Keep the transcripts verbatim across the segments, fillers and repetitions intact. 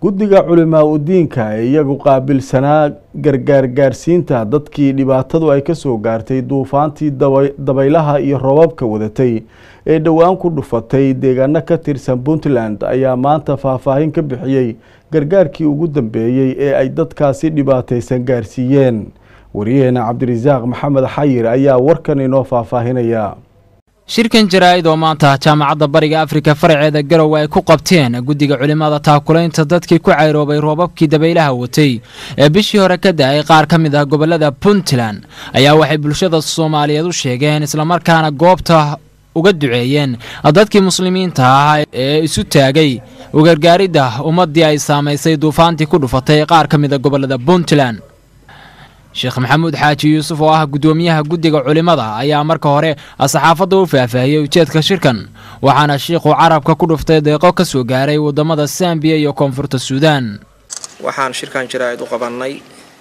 guddiga culimaa u diinka ee iyagu qaabilsanaa gargaar gaarsiinta dadkii dhibaatadu ay ka soo gaartay duufaantii dabaylaha iyo roobabka wadatay ee dhowaan ku dhufatay deegaano ka tirsan Puntland ayaa maanta faahfaahin ka bixiyay gargaarkii ugu dambeeyay ee ay dadkaasi dhibaataysan gaarsiiyeen. wariyeena Cabdirasaaq Maxamed Xayir ayaa warkan inoo faahfaahinaya. shirkan jaraa'id oo maanta jaamacadda bariga Afrika faraceeda Garowe ay ku qabteen guddiga culimada taakulaynta dadkii ku cayroobay roobabkii dabaylaha watay ee bishii hore ka daay qaar ka mid ah gobolada Puntland ayaa waxay bulshada Soomaaliyeed u sheegeen isla markaana goobta uga duceeyeen dadkii muslimiinta ah ee isu taagay u gargaaridda ummadii ay saameysay duufaantii ku dhufatay qaar ka mid ah gobolada Puntland. Sheekh Maxamuud Xaaji Yuusuf oo ah gudoomiyaha guddiga culimada ayaa marka hore saxaafadda u faahfaahiyay ujeedka shirkan waxaana sheekhu carabka ku dhuftay deeqo ka soo gaaray wadamada Zambia iyo Koonfurta Suudaan. waxaan shirkan jaraa'id u qabanay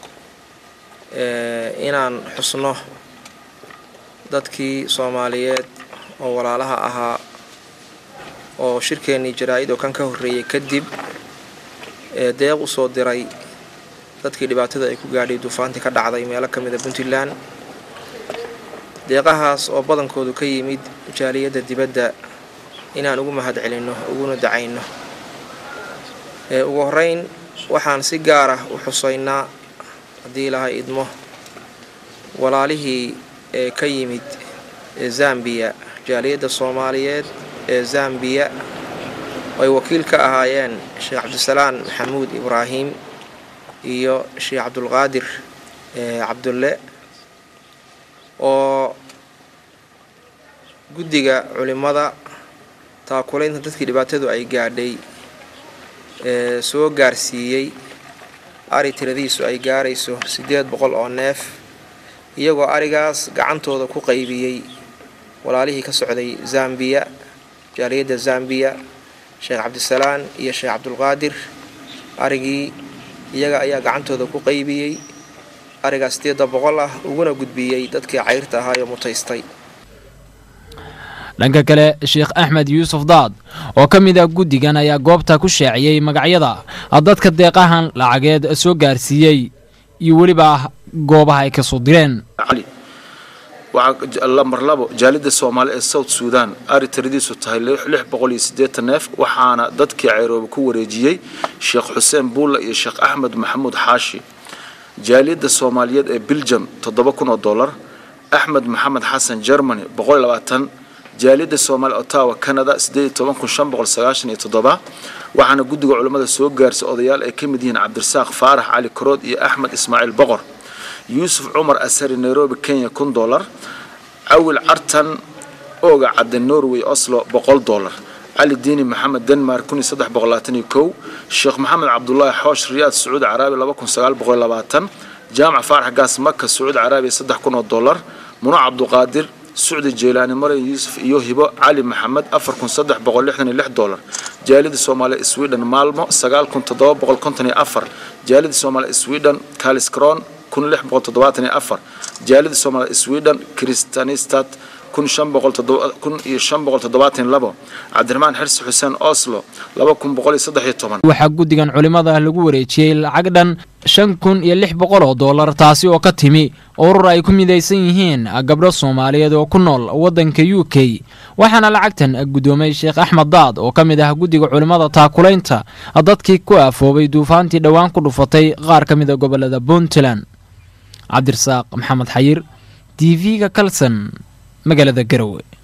ee inaan xusno dadkii Soomaaliyeed oo walaalaha ahaa oo shirkeeni jaraa'id oo kan ka horeeyay kadib ee deeq u soo diray dadkii dhibaatada ay ku gaadhay duufaantii ka dhacday meelo ka mid ah Puntland. deeqahaas oo badankoodu ka yimid jaaliyada dibadda inaan ugu mahad celino uguna dacayno. ee ugu horeyn waxaan si gaar ah u xusaynaa hadii Ilaahay idmo walaalihii ee ka yimid Zambia jaaliyada Soomaaliyeed ee Zambia ay wakiil ka ahaayeen Sheekh Cabdisalaan Maxamuud Ibraahim iyo Sheekh Cabdulqaadir ee Cabdulle oo guddiga culimada taakulaynta dadkii dhibaatadu ay gaadhay ee soo gaarsiiyay ari tiradiisu ay gaarayso sideed boqol oo neef iyagoo arigaas gacantooda ku qaybiyay walaalihii ka socday Zambia jaaliyada Zambia Sheekh Cabdisalaan iyo Sheekh Cabdulqaadir arigii iyaga ayaa gacantooda ku qaybiyay arigaas sideed boqol ah uguna gudbiyay dadkii cayrta ahaa ee mutaystay. dhanka kale Sheekh Axmed Yuusuf Daad oo ka mid ah guddigan ayaa goobta ku shaaciyay magacyada dadka deeqahan lacageed soo gaarsiiyay iyo waliba goobaha ay ka soo direen. waxa marlabo jaalida Soomaaliyeed ee South Sudan ari tiradiisu tahay lix boqol iyo siddeetan neef waxaana dadkii cayrooba ku wareejiyay Sheekh Xuseen Buulla iyo Sheekh Axmed Maxamuud Xaashi. jaalida Soomaaliyeed ee Belgium toddoba kun oo dollar Axmed Maxamed Xasan Germany boqol iyo labaatan jaalida Soomaali Ottawa Canada siddeed iyo toban kun shan boqol sagaashan iyo toddoba waxaana guddiga culimada soo gaarsay odayaal ay ka mid yihiin Cabdirasaaq Faarax Cali Karood iyo Axmed Ismaaciil Boqor. يوسف عمر أسري نيروبي كينيا كون دولار أول عرتن أوجا عد النروي أصله بقول دولار علي الديني محمد دنمار كوني صدح بغلاتني كو الشيخ محمد عبد الله حوش رياض سعود عربي لبكون سجال بقول لباتن جامع فارح قاس مكة سعود عربي صدح كون دولار منى عبد القادر سعود الجيلاني مري يوسف يوهبا علي محمد أفر كون صدح بقول لحنا لح دولار جالد الصومالي سويدن مالمو سجال كون تضاب بقول كونتني أفر جالد الصومالي سويدن كالسكرون كون لح بقول تضواتني أفر جالد الصومال سويدن كريستانيستات كون شن بقول تضو كون شن بقول تضواتني لبا عبد الرحمن حرس حسين أصله لبا كون بقول صدح يتمن waxaa guddigan culimada lagu wareejiyay lacag dhan shan kun iyo lix boqol oo dollar taasi oo ka timi urur ay ku midaysan yihiin gabdho Soomaaliyeed oo ku nool wadanka U K waxaana lacagtan gudoomay Sheekh Axmed Daad oo ka mid ah guddiga culimada taakulaynta dadkii ku aafoobay duufaantii dhawaan ku dhufatay qaar ka mid ah gobolada Puntland. Cabdirasaaq Maxamed Xayir T V-ga Kalsan magaalada Garowe.